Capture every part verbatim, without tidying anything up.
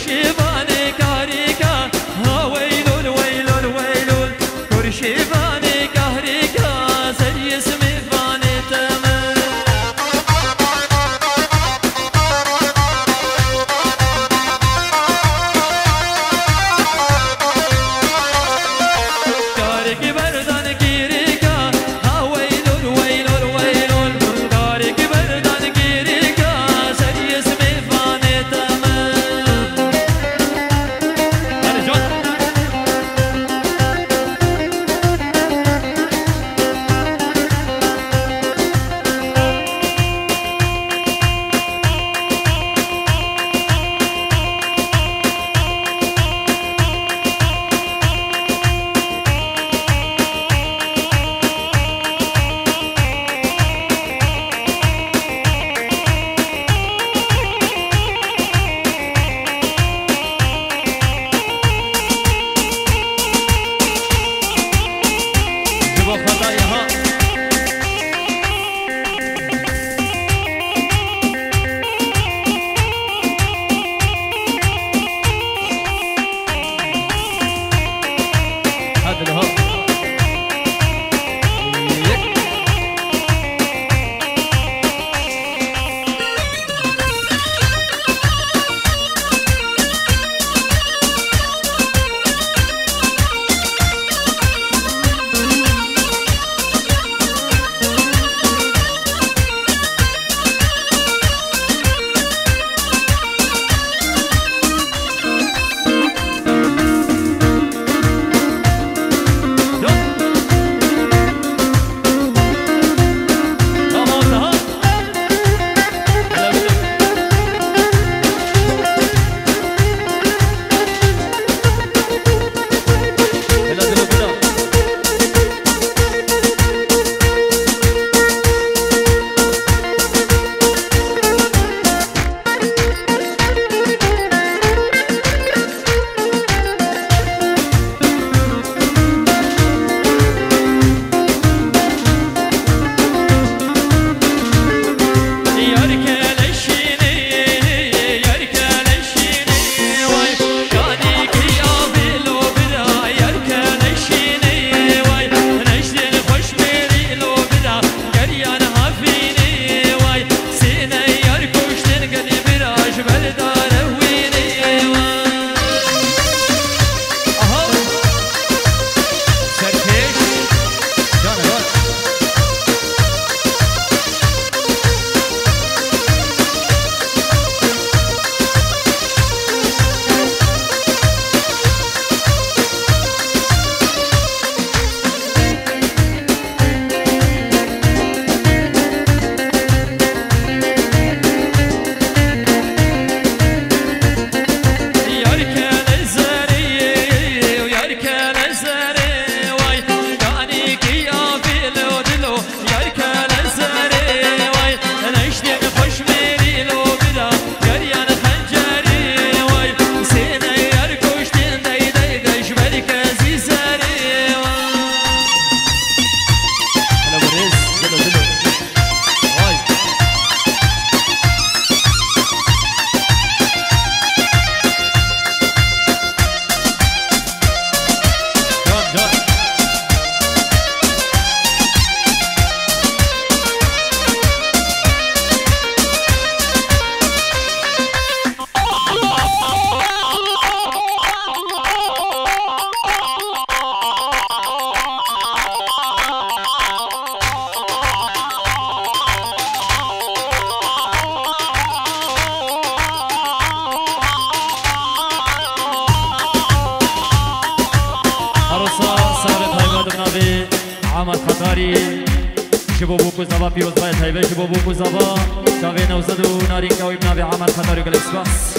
كرشيباني كاريكا ها ويلول ويلول ويلول كرشيباني كاريكا زي اسمي فاني تمام كاريكي بردان كيريكا ها ويلول ويلول ويلول كاريكي بردان كيريكا زي اسمي فاني تمام هذا جون جبوا خطاياها هذا اللي هو عمل خطاری شبو بوکو زبا پیروز باید هایوه شبو بوکو زبا شاوه نوزد و نارینگا و ابنابی عمل خطاری گل اکسپاس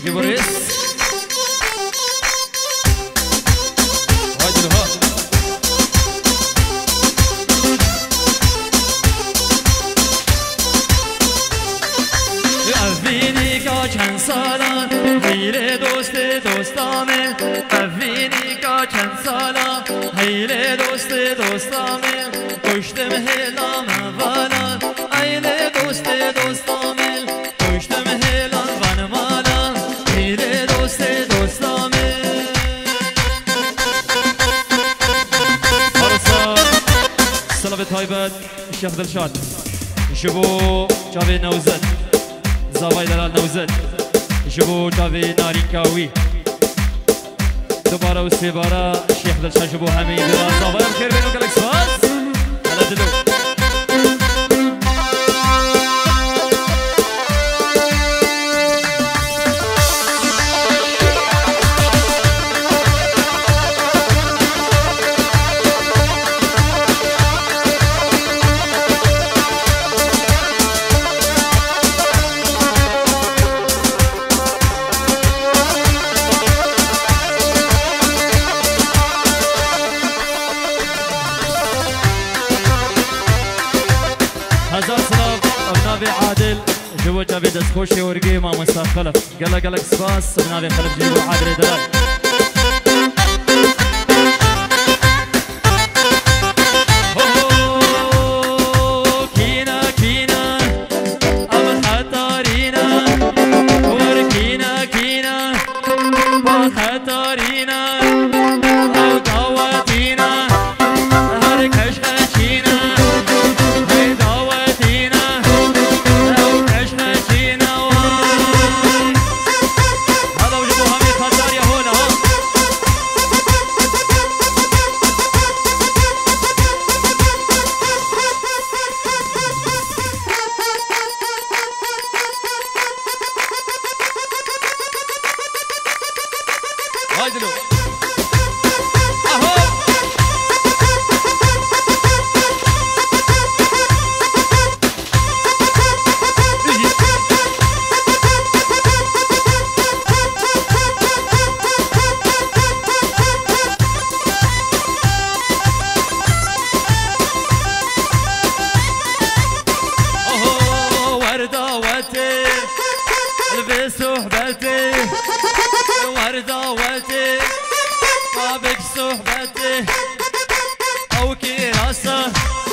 جيبوا الريس هاي دلوها افینی کا چند سالا هیل دوست دوستامه افینی کا چند سالا هیل دوست دوستامه کشتم هلام والا ایل دوست دوستامه کشتم هلام وان مالا هیل دوست دوستامه هرسا سلام تایبت شیخ دلشاد شبو جاوید نوزد زاوای دلال نوزد جبو جاوی نارینکاوی دوباره و سه باره شیخ دلشاد جبو همین دلال زاوای بخیر بینو کلک سواز هلا دلو جوا جابي دسخوشي ورقي ما مستر خلف قلق قلق سباس بنابي خلف جيبو عادل دلال كينا كينا أبد حتارينا وركينا كينا وحتارينا أو دعواتينا هركش هشينا صحبتي وردة والتي طابق صحبتي أو كراسة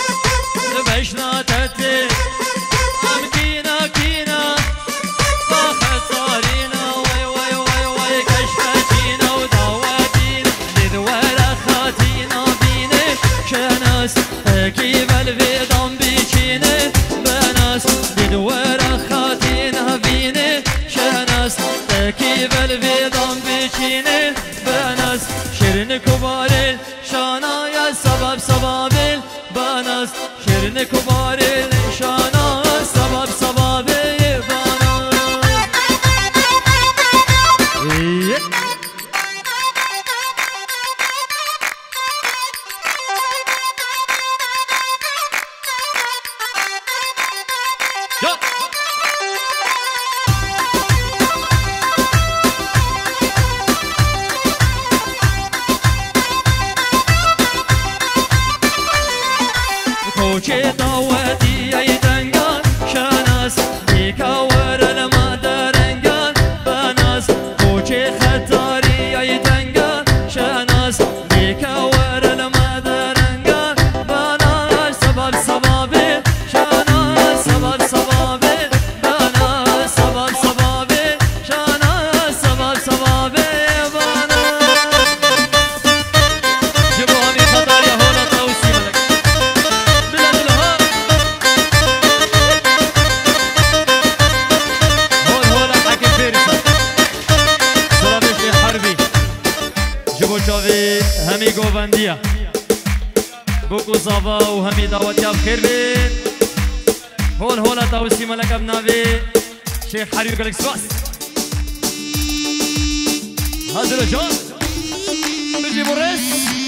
بشناتتي أم كينا كينا فاختارينا وي وي وي وي كشفتينا ودواتينا لذورة خاتينا بيني شناس كيف الفيضان بيشيني بناس لذورة خاتينا بيني شناس كيف الفيضان بيشيني بناس شرن كبار شانا يا سبب سبب بناس شرن كبار شانا سبب سبب بناس کوچه دعوتی ای دنگان شناس بیکاور المادرنگان بناس کوچه خطاری ای دنگان شناس بیکاور المادرنگان بناس سبب سبب شناس سبب سبب بناس سبب سبب شناس سبب سبب بناس جبو همی خطاری هولا توسی ملک جاوی همی گووندیه بوکو زاوا و همی دعوتیا بخیر بین هول هولا تاوسی ملک ابناوی شیخ حریب گلک سواس حاضر جان بجیبو رس